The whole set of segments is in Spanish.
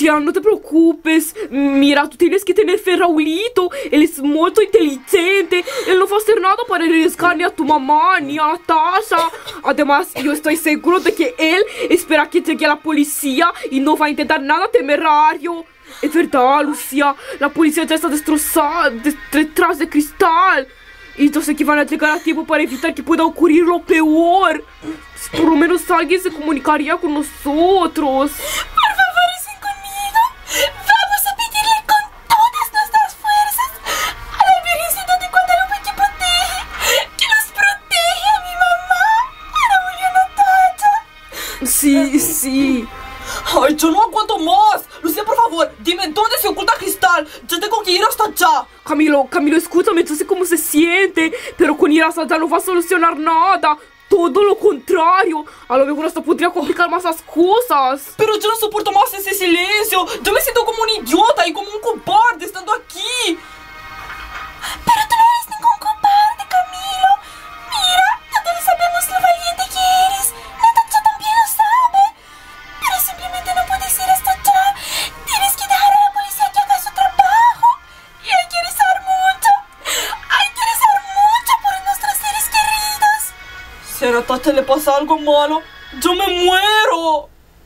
Lucía, no te preocupes. Mira, tú tienes que tener fe, Raulito. Él es muy inteligente. Él no va a hacer nada para arriesgar ni a tu mamá ni a Natasha. Además, yo estoy seguro de que él espera que llegue la policía y no va a intentar nada temerario. Es verdad, Lucía. La policía ya está destrozada detrás de Cristal. Y yo sé que van a llegar a tiempo para evitar que pueda ocurrir lo peor. Si por lo menos alguien se comunicaría con nosotros. Por favor, estén conmigo. Vamos a pedirle con todas nuestras fuerzas a la Virgencita de Guadalupe que nos protege a mi mamá, a Raúl y a Natacha. Sí. Ay, yo no aguanto más. Lucía, por favor, dime dónde se oculta Cristal. Ya tengo que ir hasta allá. Camilo, escúchame, yo sé cómo se siente, pero con ir hasta allá no va a solucionar nada. Todo lo contrario. A lo mejor hasta podría complicar más las cosas. Pero yo no soporto más ese silencio. Yo me siento como un idiota y como un cobarde estando aquí. Pero tú no eres ningún cobarde, Camilo. Mira, todos sabemos lo valiente que eres. Natacha también lo sabe. Pero simplemente no puedes ir hasta allá. Tienes que dejar a la policía que haga su trabajo. Y hay que rezar mucho. Hay que rezar mucho por nuestros seres queridos. Si a Natacha le pasa algo malo, yo me muero.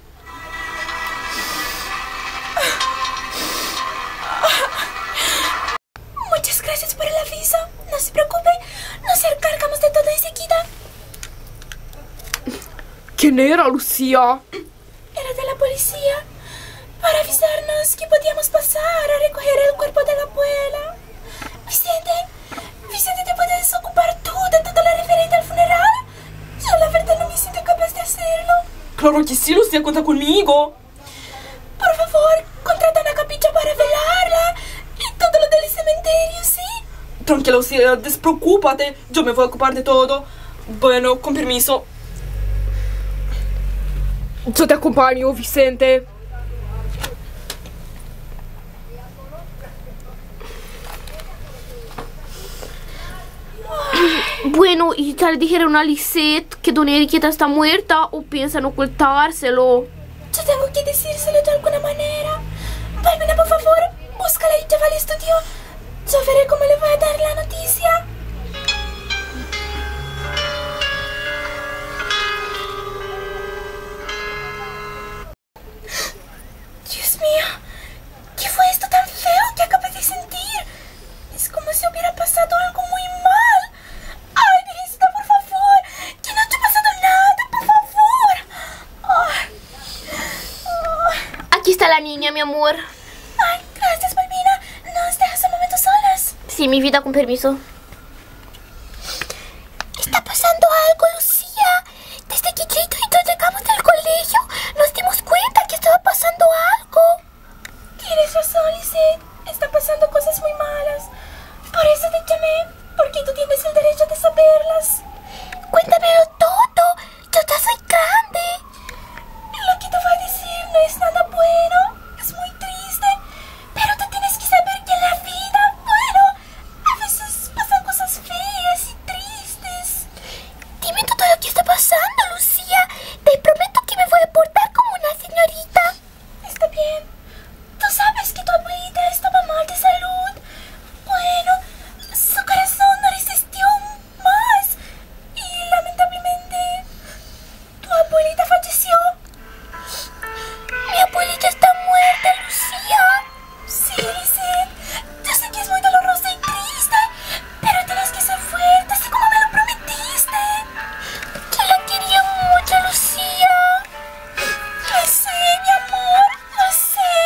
Muchas gracias por el aviso. No se preocupe, nos encargamos de todo enseguida. ¿Quién era, Lucía? Era de la policía para avisarnos que podíamos pasar a recoger el cuerpo de la abuela. Vicente, ¿te puedes ocupar tú de todo lo referente al funeral? Yo la verdad no me siento capaz de hacerlo. Claro que sí, Lucía, cuenta conmigo. Por favor, contrata a Capilla para velarla y todo lo del cementerio, ¿sí? Tranquila, Lucía, despreocúpate. Yo me voy a ocupar de todo. Bueno, con permiso. Yo te acompaño, Vicente. Bueno, ¿y ya le dijeron a Lisette que Doña Enriqueta está muerta o piensan ocultárselo? Yo tengo que decírselo de alguna manera. Palmena, por favor, búscala y llévala al estudio. Yo veré cómo le voy a dar la noticia. Dios mío, ¿qué fue esto tan feo que acabé de sentir? Es como si hubiera pasado algo muy mal. Ay, Virgencita, por favor, que no te ha pasado nada, por favor. Aquí está la niña, mi amor. Ay, gracias, Palmina. ¿Nos dejas un momento solas? Sí, mi vida, con permiso. Está pasando algo, Lucía. Desde que Chito y yo llegamos del colegio, nos dimos cuenta que estaba pasando algo. Tienes razón, Lisette. Está pasando cosas muy malas. Por eso te llamé, porque tú tienes el derecho de saberlas. Cuéntamelo todo. Yo ya soy grande. Lo que te voy a decir no es nada bueno. Es muy triste. Pero tú tienes que saber que en la vida, bueno, a veces pasan cosas feas y tristes. Dime todo lo que está pasando, Lucía. Te prometo que me voy a portar como una señorita. Está bien. Tú sabes que tu abuelita estaba mal de salud. Bueno, su corazón no resistió más. Y lamentablemente, tu abuelita falleció. Mi abuelita está muerta, Lucía. Sí, Lisette. Yo sé que es muy doloroso y triste, pero tienes que ser fuerte, así como me lo prometiste. Yo la quería mucho, Lucía. Lo sé, mi amor, lo sé.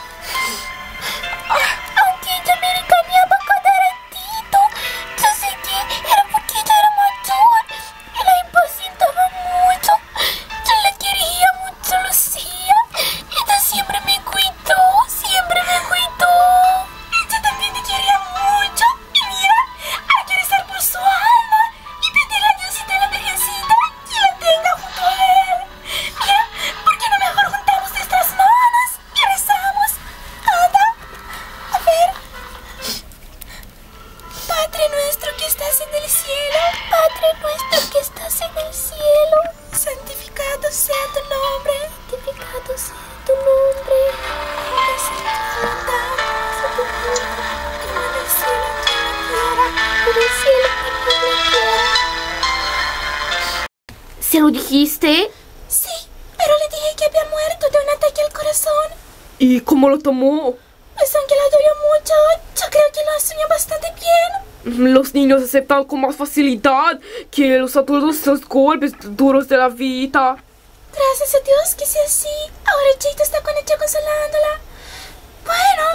Aunque ella me regañaba cada ratito, yo sé que era porque ella era mayor y la impacientaba mucho. Yo la quería mucho, Lucía. Ella siempre me cuidó, siempre me cuidó. Ella también te quería mucho. Y mira, hay que rezar por su alma y pedirle a Diosita y a la Virgencita que la tenga junto a él. Mira, ¿por qué no mejor juntamos nuestras manos y rezamos? Ada, a ver. Padre nuestro que estás en el cielo, Padre nuestro que estás en el cielo, santificado sea tu nombre, santificado sea tu nombre. ¿Se lo dijiste? Sí, pero le dije que había muerto de un ataque al corazón. ¿Y cómo lo tomó? Pues aunque le dolió mucho, yo creo que lo asumió bastante bien. Los niños aceptan con más facilidad que los adultos esos golpes duros de la vida. Gracias a Dios que sea así. Ahora Jade está con ella consolándola. Bueno,